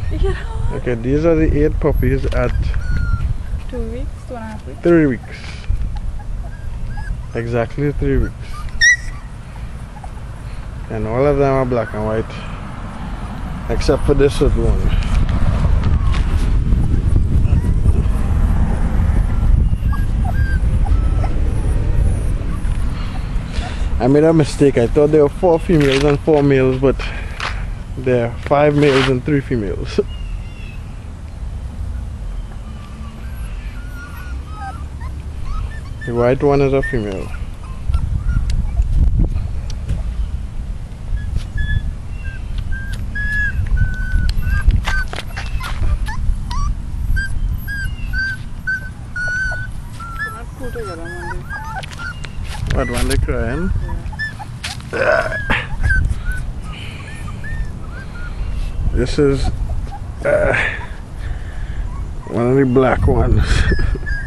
Yeah. Okay, these are the 8 puppies at 2 weeks, 2.5 weeks. 3 weeks. Exactly 3 weeks. And all of them are black and white, except for this little one. I made a mistake. I thought there were 4 females and 4 males, but there are 5 males and 3 females. The white one is a female. What one they crying? This is one of the black ones.